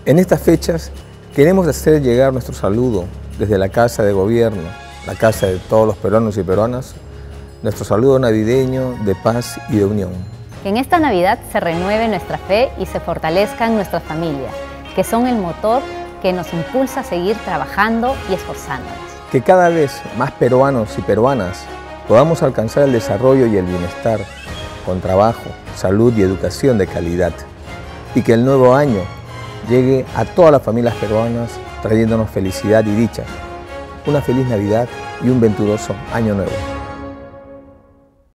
En estas fechas queremos hacer llegar nuestro saludo desde la Casa de Gobierno, la casa de todos los peruanos y peruanas, nuestro saludo navideño de paz y de unión. Que en esta Navidad se renueve nuestra fe y se fortalezcan nuestras familias, que son el motor que nos impulsa a seguir trabajando y esforzándonos. Que cada vez más peruanos y peruanas podamos alcanzar el desarrollo y el bienestar con trabajo, salud y educación de calidad. Y que el nuevo año llegue a todas las familias peruanas trayéndonos felicidad y dicha. Una feliz Navidad y un venturoso Año Nuevo.